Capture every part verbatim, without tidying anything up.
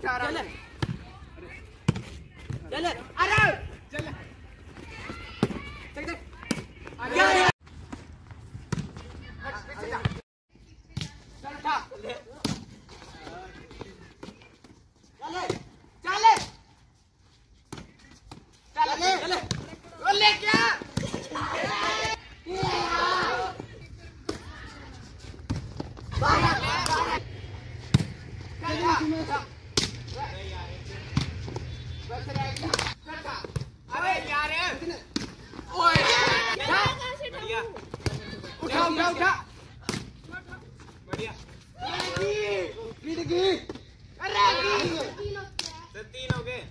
उठा रहा चल चल अरे चल चल चल अरे पीछे जा चल उठा चले चले चले बोले क्या अरे यार ओए उठा उठा उठा बढ़िया अरे तीन हो गए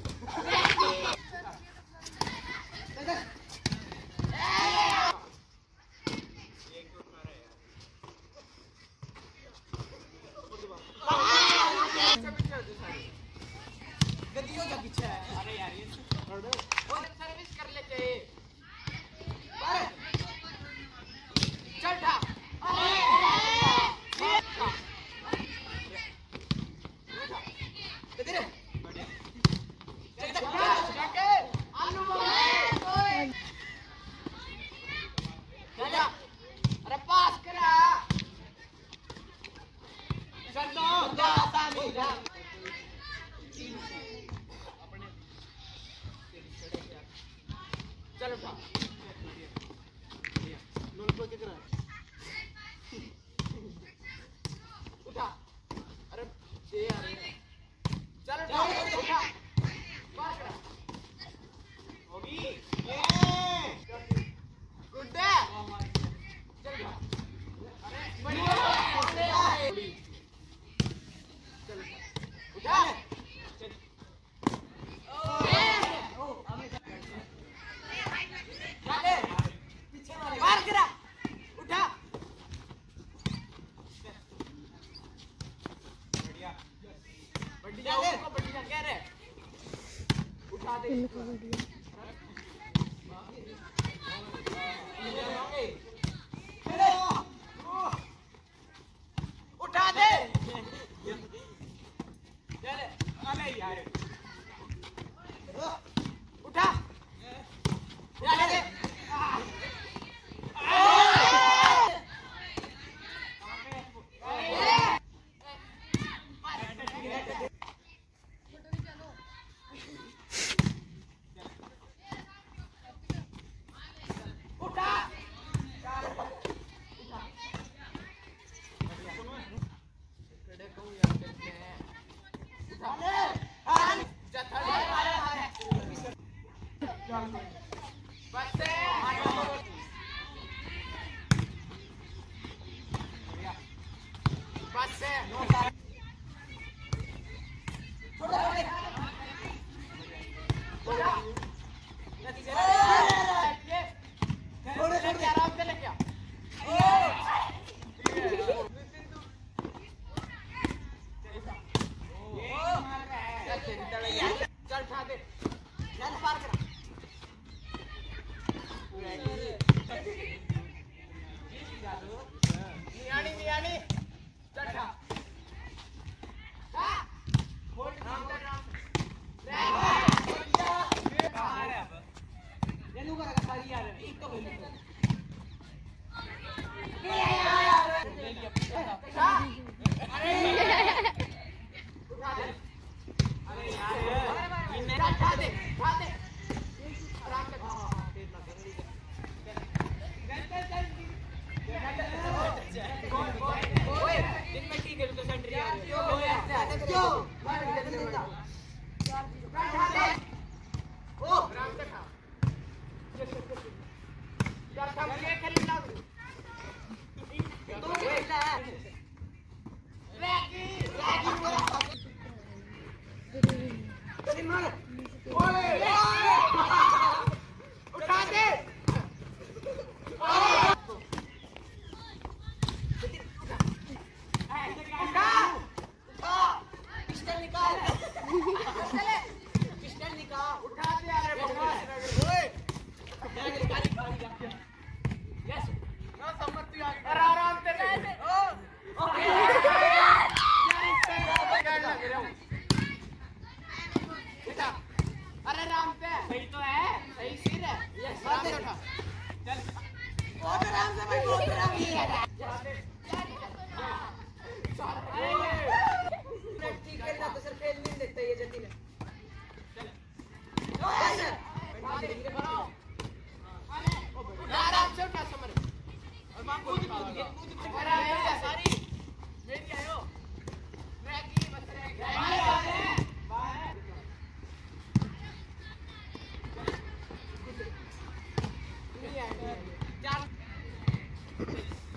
गद्दियों का पीछे है। अरे यार ये और सर्विस कर ले चाहिए चल उठा अरे पास करा चल दो चल उठा उठा अरे दे यार चल उठा उठा पास करा होगी ये गुड डे चल उठा अरे बढ़िया चल उठा बाहर गिरा उठा बढ़िया बढ़िया उसको बढ़िया कह रहे उठा दे इनको बढ़िया उठा दे चल अरे यार उठा यार चल उठा दे चल पार करा नियानी नियानी चल उठा हां बोल नाम का नाम ये नु करा सारी यार एक तो बोल अरे उठा दे अरे यार उठा दे उठा दे आराम से ओए दिन में ठीक है तो सेंटर यार क्यों क्यों उठा दे ओ आराम से खा यार हम ये खेलना दो खेलना है चार